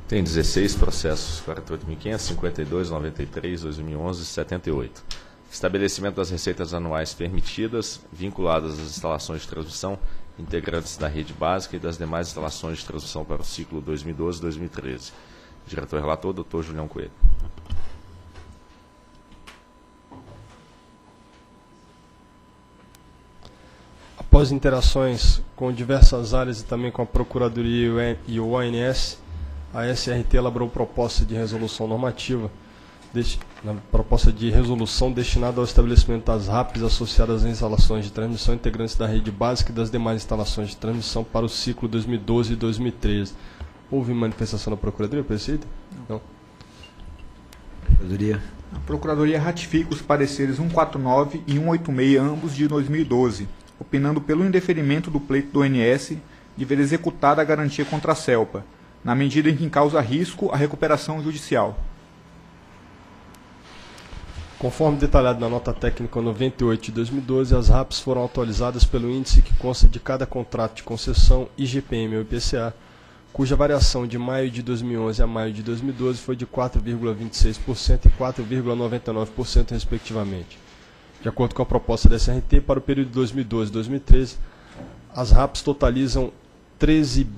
Tem 16 processos, 48.500, 52, 93, 2011 e 78. Estabelecimento das receitas anuais permitidas, vinculadas às instalações de transmissão integrantes da rede básica e das demais instalações de transmissão para o ciclo 2012-2013. Diretor-relator, Dr. Julião Coelho. Após interações com diversas áreas e também com a Procuradoria e o ONS, a SRT elaborou proposta de resolução normativa, proposta de resolução destinada ao estabelecimento das RAPs associadas às instalações de transmissão integrantes da rede básica e das demais instalações de transmissão para o ciclo 2012 e 2013. Houve manifestação da Procuradoria, presidente? Não. Procuradoria. A Procuradoria ratifica os pareceres 149 e 186, ambos de 2012, opinando pelo indeferimento do pleito do ONS de ver executada a garantia contra a CELPA, na medida em que causa risco à recuperação judicial. Conforme detalhado na nota técnica 98 de 2012, as RAPs foram atualizadas pelo índice que consta de cada contrato de concessão IGPM ou IPCA, cuja variação de maio de 2011 a maio de 2012 foi de 4,26% e 4,99%, respectivamente. De acordo com a proposta da SRT, para o período de 2012-2013, as RAPs totalizam R$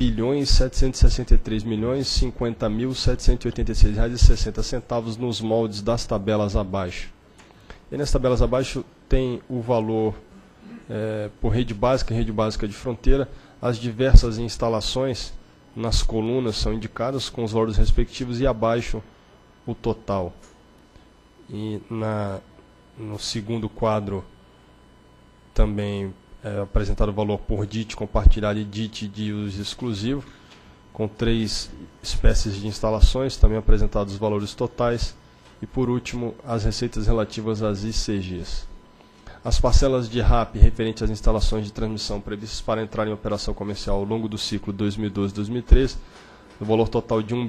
13.763.050.786,60 nos moldes das tabelas abaixo. E nas tabelas abaixo tem o valor por rede básica de fronteira. As diversas instalações nas colunas são indicadas com os valores respectivos e abaixo o total. E no segundo quadro também é apresentado o valor por DIT compartilhado e DIT de uso exclusivo, com 3 espécies de instalações, também apresentados os valores totais, e por último, as receitas relativas às ICGs. As parcelas de RAP referentes às instalações de transmissão previstas para entrar em operação comercial ao longo do ciclo 2012-2013, no valor total de R$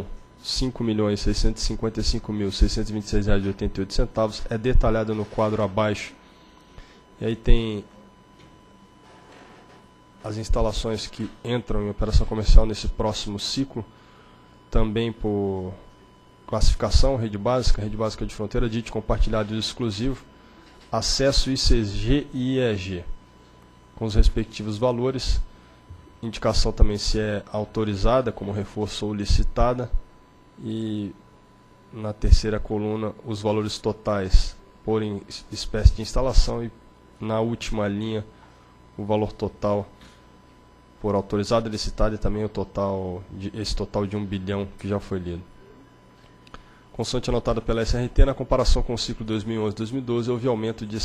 1.555.655.626,88, é detalhado no quadro abaixo. E aí tem as instalações que entram em operação comercial nesse próximo ciclo, também por classificação, rede básica de fronteira, DIT compartilhado e exclusivo, acesso ICG e IEG, com os respectivos valores, indicação também se é autorizada como reforço ou licitada, e na terceira coluna os valores totais por espécie de instalação, e na última linha o valor total por autorizado, licitado, e também esse total de 1 bilhão que já foi lido. Constante anotada pela SRT, na comparação com o ciclo 2011-2012, houve aumento de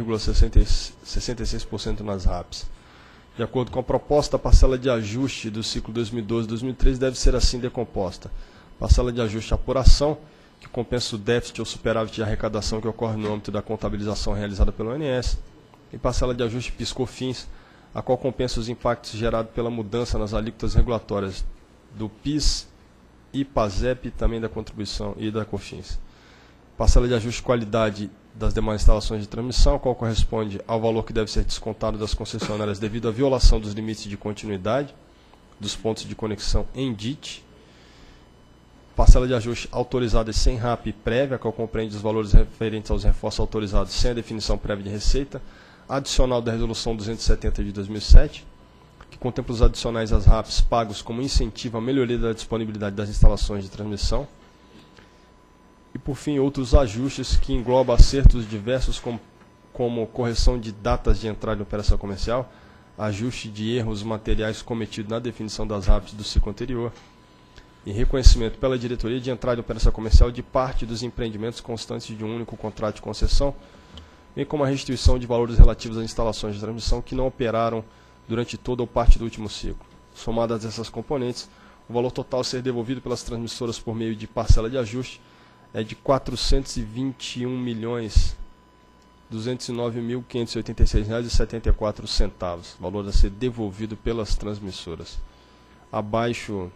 7,66% nas RAPs. De acordo com a proposta, a parcela de ajuste do ciclo 2012-2013 deve ser assim decomposta. Parcela de ajuste apuração, que compensa o déficit ou superávit de arrecadação que ocorre no âmbito da contabilização realizada pelo ONS, e parcela de ajuste PIS/COFINS, a qual compensa os impactos gerados pela mudança nas alíquotas regulatórias do PIS, IPASEP e também da contribuição e da COFINS. Parcela de ajuste de qualidade das demais instalações de transmissão, a qual corresponde ao valor que deve ser descontado das concessionárias devido à violação dos limites de continuidade dos pontos de conexão em DIT. Parcela de ajuste autorizada e sem RAP prévia, a qual compreende os valores referentes aos reforços autorizados sem a definição prévia de receita, adicional da Resolução 270 de 2007, que contempla os adicionais às RAPs pagos como incentivo à melhoria da disponibilidade das instalações de transmissão. E, por fim, outros ajustes que englobam acertos diversos como correção de datas de entrada em operação comercial, ajuste de erros materiais cometidos na definição das RAPs do ciclo anterior, e reconhecimento pela diretoria de entrada em operação comercial de parte dos empreendimentos constantes de um único contrato de concessão, bem como a restituição de valores relativos às instalações de transmissão que não operaram durante toda ou parte do último ciclo. Somadas essas componentes, o valor total a ser devolvido pelas transmissoras por meio de parcela de ajuste é de R$ 421.209.586,74, valor a ser devolvido pelas transmissoras. Abaixo,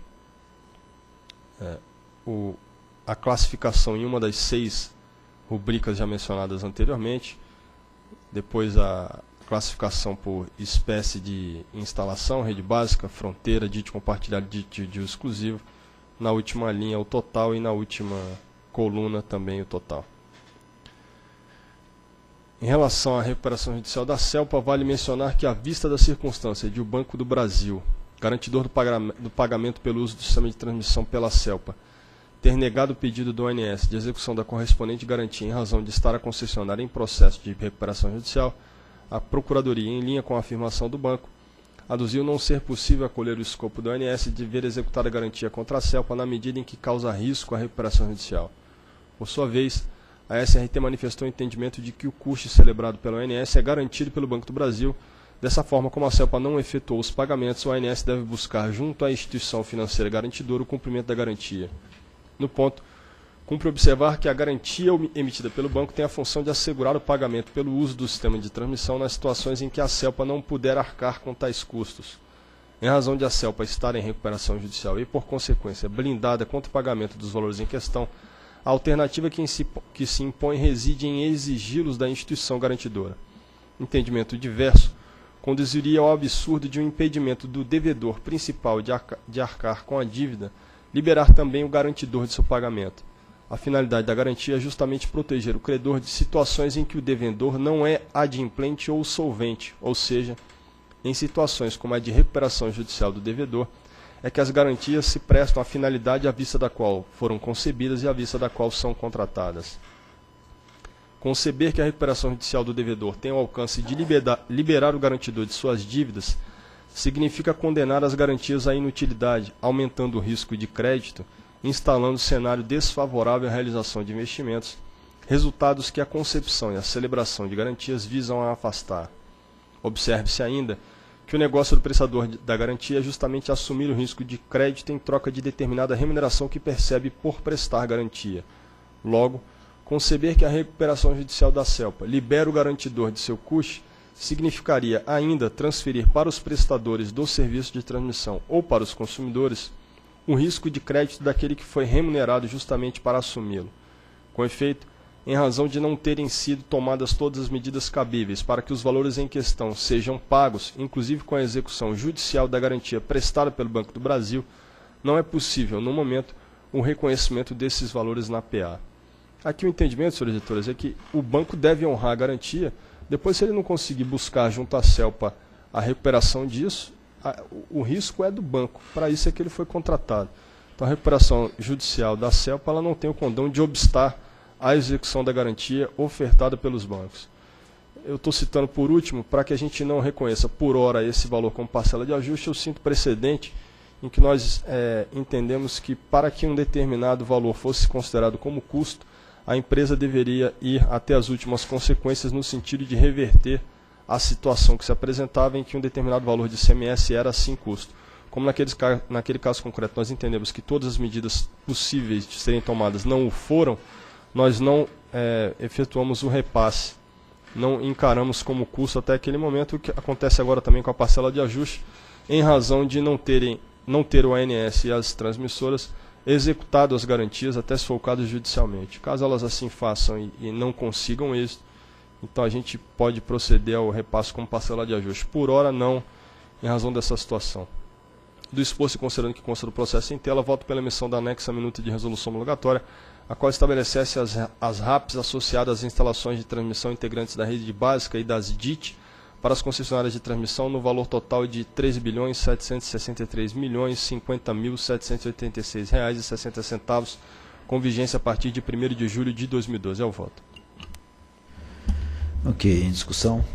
a classificação em uma das 6 rubricas já mencionadas anteriormente, depois a classificação por espécie de instalação, rede básica, fronteira, DIT compartilhado, DIT de uso exclusivo, na última linha o total e na última coluna também o total. Em relação à recuperação judicial da CELPA, vale mencionar que, à vista da circunstância de o Banco do Brasil, garantidor do pagamento pelo uso do sistema de transmissão pela CELPA, ter negado o pedido do ONS de execução da correspondente garantia em razão de estar a concessionária em processo de recuperação judicial, a Procuradoria, em linha com a afirmação do banco, aduziu não ser possível acolher o escopo do ONS de ver executada a garantia contra a CELPA na medida em que causa risco à recuperação judicial. Por sua vez, a SRT manifestou o entendimento de que o custo celebrado pela ONS é garantido pelo Banco do Brasil. Dessa forma, como a CELPA não efetuou os pagamentos, o ONS deve buscar junto à instituição financeira garantidora o cumprimento da garantia. No ponto, cumpre observar que a garantia emitida pelo banco tem a função de assegurar o pagamento pelo uso do sistema de transmissão nas situações em que a CELPA não puder arcar com tais custos. Em razão de a CELPA estar em recuperação judicial e, por consequência, blindada contra o pagamento dos valores em questão, a alternativa que se impõe reside em exigi-los da instituição garantidora. Entendimento diverso conduziria ao absurdo de um impedimento do devedor principal de arcar com a dívida liberar também o garantidor de seu pagamento. A finalidade da garantia é justamente proteger o credor de situações em que o devedor não é adimplente ou solvente, ou seja, em situações como a de recuperação judicial do devedor, é que as garantias se prestam à finalidade à vista da qual foram concebidas e à vista da qual são contratadas. Conceber que a recuperação judicial do devedor tem o alcance de liberar o garantidor de suas dívidas significa condenar as garantias à inutilidade, aumentando o risco de crédito, instalando cenário desfavorável à realização de investimentos, resultados que a concepção e a celebração de garantias visam a afastar. Observe-se ainda que o negócio do prestador da garantia é justamente assumir o risco de crédito em troca de determinada remuneração que percebe por prestar garantia. Logo, conceber que a recuperação judicial da CELPA libera o garantidor de seu custe significaria ainda transferir para os prestadores do serviço de transmissão ou para os consumidores o risco de crédito daquele que foi remunerado justamente para assumi-lo. Com efeito, em razão de não terem sido tomadas todas as medidas cabíveis para que os valores em questão sejam pagos, inclusive com a execução judicial da garantia prestada pelo Banco do Brasil, não é possível, no momento, o reconhecimento desses valores na PA. Aqui o entendimento, senhores editores, é que o banco deve honrar a garantia, depois se ele não conseguir buscar junto à CELPA a recuperação disso, o risco é do banco, para isso é que ele foi contratado. Então a recuperação judicial da CELPA ela não tem o condão de obstar a execução da garantia ofertada pelos bancos. Eu estou citando por último, para que a gente não reconheça por hora esse valor como parcela de ajuste, eu sinto precedente em que nós entendemos que para que um determinado valor fosse considerado como custo, a empresa deveria ir até as últimas consequências no sentido de reverter a situação que se apresentava em que um determinado valor de ICMS era assim custo. Como naquele caso concreto nós entendemos que todas as medidas possíveis de serem tomadas não o foram, nós não efetuamos o repasse, não encaramos como custo até aquele momento, o que acontece agora também com a parcela de ajuste, em razão de não ter o ANS e as transmissoras executado as garantias até se for o caso judicialmente. Caso elas assim façam e não consigam êxito, então a gente pode proceder ao repasse como parcela de ajuste. Por hora não, em razão dessa situação. Do exposto e considerando que consta do processo em tela, voto pela emissão da anexa à minuta de resolução homologatória, a qual estabelecesse as RAPs associadas às instalações de transmissão integrantes da rede básica e das DIT para as concessionárias de transmissão no valor total de R$ 13.763.50.786,60, com vigência a partir de 1º de julho de 2012. É o voto. Ok, em discussão.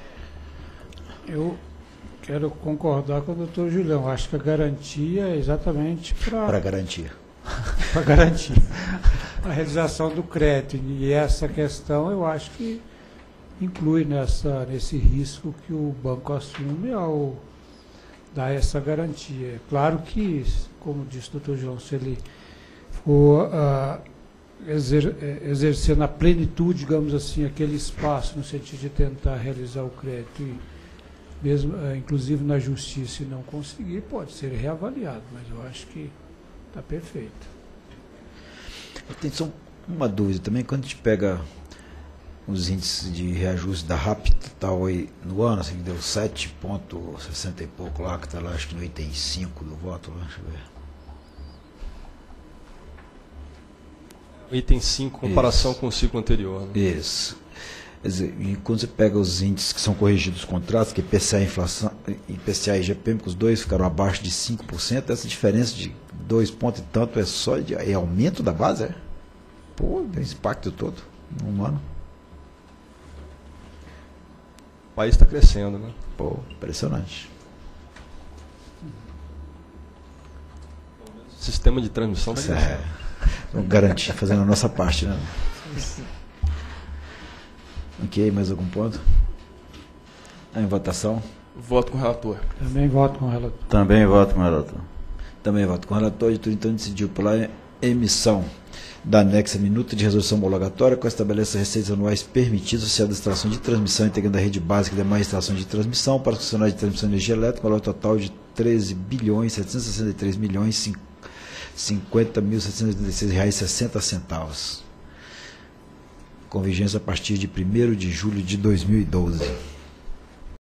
Eu quero concordar com o doutor Julião. Acho que a garantia é exatamente para garantir. Para garantir a realização do crédito. E essa questão eu acho que inclui nesse risco que o banco assume ao dar essa garantia. É claro que, como disse o doutor João, se ele for exercer na plenitude, digamos assim, aquele espaço no sentido de tentar realizar o crédito, e mesmo, inclusive na justiça, e não conseguir, pode ser reavaliado, mas eu acho que está perfeito. Eu tenho só uma dúvida também, quando a gente pega os índices de reajuste da RAP total aí no ano, assim, que deu 7,60 e pouco lá, que está lá, acho que no item 5 do voto, lá, deixa eu ver. Item 5, comparação com o ciclo anterior. Né? Isso. Quer dizer, e quando você pega os índices que são corrigidos os contratos, que IPCA, inflação, IPCA e IGPM, que os dois ficaram abaixo de 5%, essa diferença de 2 pontos e tanto é só é aumento da base? É? Pô, tem esse impacto todo no ano. O país está crescendo, né? Pô, impressionante. Sistema de transmissão está crescendo. Vamos garantir, fazendo a nossa parte, né? Ok, mais algum ponto? Em votação? Voto com o relator. Também voto com o relator. Também voto com o relator. Também voto com o relator. A diretoria então decidiu pela emissão da anexa minuta de resolução homologatória, que estabelece as receitas anuais permitidas associadas à instalação de transmissão integrando a rede básica e demais instalações de transmissão para os funcionários de transmissão de energia elétrica, valor total de 13.763.050.786,60 reais, com vigência a partir de 1º de julho de 2012.